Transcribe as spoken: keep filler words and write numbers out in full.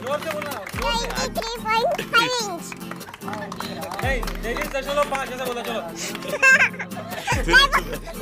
जोर से बोलना, जोर से। तिरासी पॉइंट फाइव इंच। नहीं, तैंतीस दशमलव पाँच ऐसा बोला, चलो।